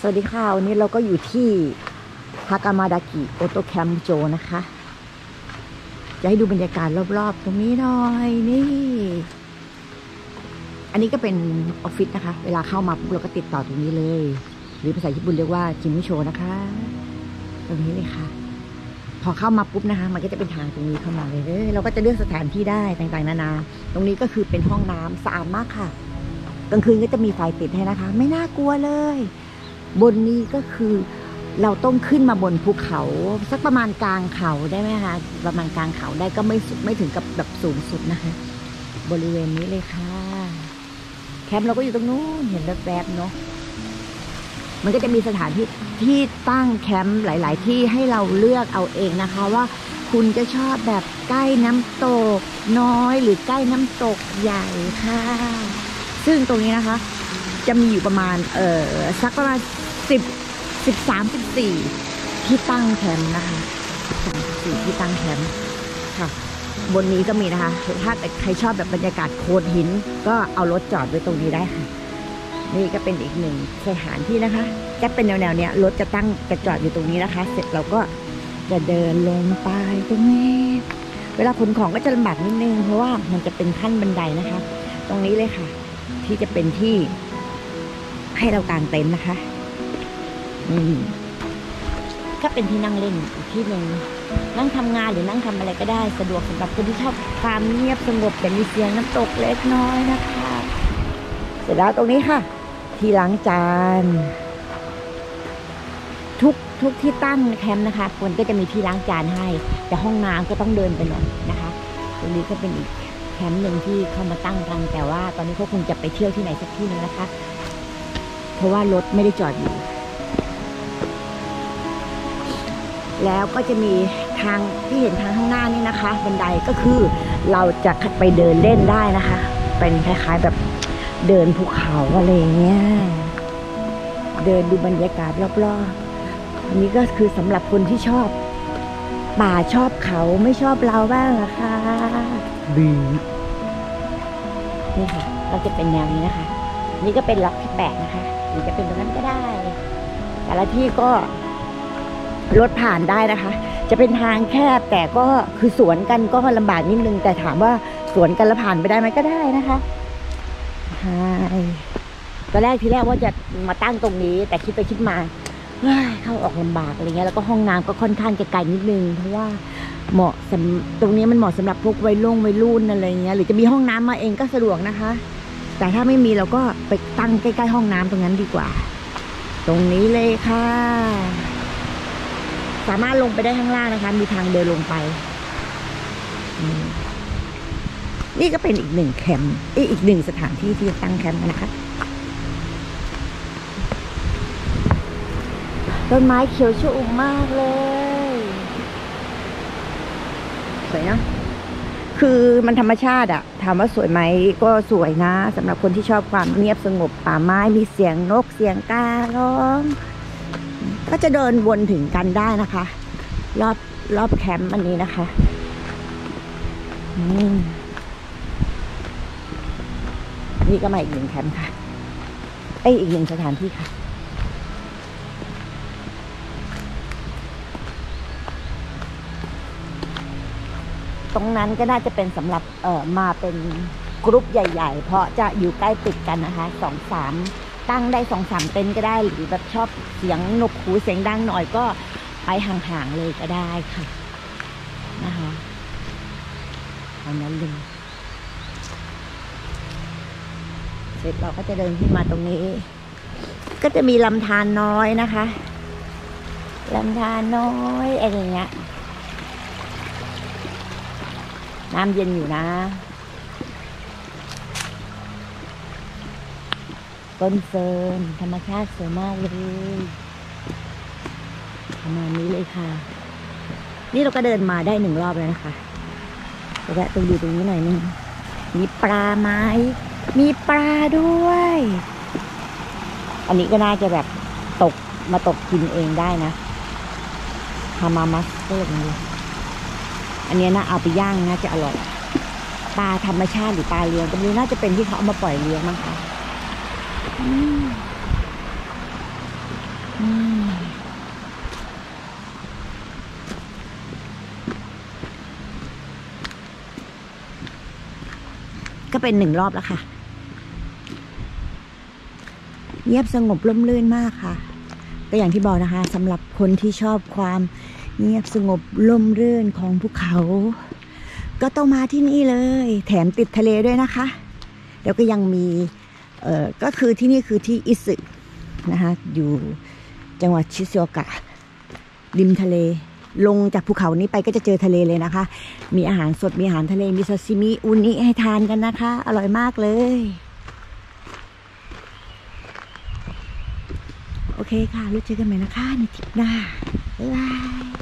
สวัสดีค่ะวันนี้เราก็อยู่ที่ฮากามาดากิโอโตแคมป์โจนะคะจะให้ดูบรรยากาศรอบๆตรงนี้หน่อยนี่อันนี้ก็เป็นออฟฟิศนะคะเวลาเข้ามาปุ๊บเราก็ติดต่อตรงนี้เลยหรือภาษาญี่ปุ่นเรียกว่าจิมุโชนะคะตรงนี้เลยค่ะพอเข้ามาปุ๊บนะคะมันก็จะเป็นทางตรงนี้เข้ามาเลยเราก็จะเลือกสถานที่ได้ต่างๆนานาตรงนี้ก็คือเป็นห้องน้ำสะอาดมากค่ะกลางคืนก็จะมีไฟติดให้นะคะไม่น่ากลัวเลยบนนี้ก็คือเราต้องขึ้นมาบนภูเขาสักประมาณกลางเขาได้ไหมคะประมาณกลางเขาได้ก็ไม่ถึงกับแบบสูงสุดนะคะบริเวณนี้เลยค่ะแคมป์เราก็อยู่ตรงนู้นเห็นแวบๆเนาะมันก็จะมีสถานที่ตั้งแคมป์หลายๆที่ให้เราเลือกเอาเองนะคะว่าคุณจะชอบแบบใกล้น้ำตกน้อยหรือใกล้น้ำตกใหญ่ค่ะซึ่งตรงนี้นะคะจะมีอยู่ประมาณสักประมาณ13-14ที่ตั้งแคมป์นะคะ13-14ที่ตั้งแคมป์ค่ะบนนี้ก็มีนะคะถ้าใครชอบแบบบรรยากาศโขดหินก็เอารถจอดไว้ตรงนี้ได้ค่ะนี่ก็เป็นอีกหนึ่งสถานที่นะคะจะเป็นแนวเนี้ยรถจะตั้งจะจอดอยู่ตรงนี้นะคะเสร็จเราก็จะเดินลงไปตรงนี้เวลาขนของก็จะลำบากนิดนึงเพราะว่ามันจะเป็นขั้นบันไดนะคะตรงนี้เลยค่ะที่จะเป็นที่ให้เรากางเต็นท์นะคะก็เป็นที่นั่งเล่นอีกที่หนึ่งนั่งทำงานหรือนั่งทำอะไรก็ได้สะดวกสำหรับคนที่ชอบความเงียบสงบแต่มีเสียงน้ำตกเล็กน้อยนะคะเสร็จแล้วตรงนี้ค่ะที่ล้างจานทุกที่ตั้งแคมป์นะคะคนก็จะมีที่ล้างจานให้แต่ห้องน้ำก็ต้องเดินไปหน่อยนะคะตรงนี้ก็เป็นอีกแคมป์หนึ่งที่เข้ามาตั้งกันแต่ว่าตอนนี้เขาคงจะไปเที่ยวที่ไหนสักที่นึงนะคะเพราะว่ารถไม่ได้จอดอยู่แล้วก็จะมีทางที่เห็นทางข้างหน้านี่นะคะบันไดก็คือเราจะไปเดินเล่นได้นะคะเป็นคล้ายๆแบบเดินภูเขาอะไรเงี้ยเดินดูบรรยากาศรอบๆอันนี้ก็คือสำหรับคนที่ชอบป่าชอบเขาไม่ชอบเราบ้างนะคะดีนี่ค่ะเราจะเป็นแนวนี้นะคะนี่ก็เป็นล็อกที่8นะคะหรือจะเป็นตรงนั้นก็ได้แต่ละที่ก็รถผ่านได้นะคะจะเป็นทางแคบแต่ก็คือสวนกันก็ลำบากนิดนึงแต่ถามว่าสวนกันแล้วผ่านไปได้ไหมก็ได้นะคะใช่ตอนแรกที่แรกว่าจะมาตั้งตรงนี้แต่คิดไปคิดมาเข้าออกลำบากอะไรเงี้ยแล้วก็ห้องน้ำก็ค่อนข้างจะไกลนิดนึงเพราะว่าเหมาะตรงนี้มันเหมาะสำหรับพวกวัยรุ่นอะไรเงี้ยหรือจะมีห้องน้ำมาเองก็สะดวกนะคะแต่ถ้าไม่มีเราก็ไปตั้งใกล้ๆห้องน้ำตรงนั้นดีกว่าตรงนี้เลยค่ะสามารถลงไปได้ข้างล่างนะคะมีทางเดินลงไปนี่ก็เป็นอีกหนึ่งแคมป์อีกหนึ่งสถานที่ที่จะตั้งแคมป์นะคะต้นไม้เขียวชอุ่มมากเลยสวยนะคือมันธรรมชาติอะถามว่าสวยไหมก็สวยนะสำหรับคนที่ชอบความเงียบสงบป่าไม้มีเสียงนกเสียงการ้องก็จะเดินวนถึงกันได้นะคะรอบแคมป์อันนี้นะคะนี่ก็มาอีกหนึ่งแคมป์ค่ะอีกหนึ่งสถานที่ค่ะตรงนั้นก็น่าจะเป็นสำหรับมาเป็นกรุ๊ปใหญ่ๆเพราะจะอยู่ใกล้ติดกันนะคะ2-3ตั้งได้2-3เต็นท์ก็ได้หรือแบบชอบเสียงนกหูเสียงดังหน่อยก็ไปห่างๆเลยก็ได้ค่ะนะคะเอานั้นเลยเสร็จเราก็จะเดินขึ้นมาตรงนี้ก็จะมีลำธารน้อยนะคะลำธารน้อยอะไรเงี้ยน้ำเย็นอยู่นะต้นเฟิร์นธรรมชาติสวยมากเลยประมาณนี้เลยค่ะนี่เราก็เดินมาได้1 รอบแล้วนะคะแวะตรงดูตรงนี้หน่อยนึงมีปลาไหมมีปลาด้วยอันนี้ก็น่าจะแบบมาตกกินเองได้นะฮามามัสก็อย่างนี้อันนี้นะเอาไปย่างน่าจะอร่อยปลาธรรมชาติหรือปลาเลี้ยงก็ไม่รู้น่าจะเป็นที่เขาเอามาปล่อยเลี้ยงมั้งคะก็เป็น1 รอบแล้วค่ะเงียบสงบร่มรื่นมากค่ะก็อย่างที่บอกนะคะสำหรับคนที่ชอบความเงียบสงบร่มรื่นของภูเขาก็ต้องมาที่นี่เลยแถมติดทะเลด้วยนะคะแล้วก็ยังมีก็คือที่นี่คือที่อิสึนะคะอยู่จังหวัดชิซูโอกะริมทะเลลงจากภูเขานี้ไปก็จะเจอทะเลเลยนะคะมีอาหารสดมีอาหารทะเลมีซาซิมิอุนิให้ทานกันนะคะอร่อยมากเลยโอเคค่ะรู้เจอกันใหม่นะคะในทริปหน้าบ๊ายบาย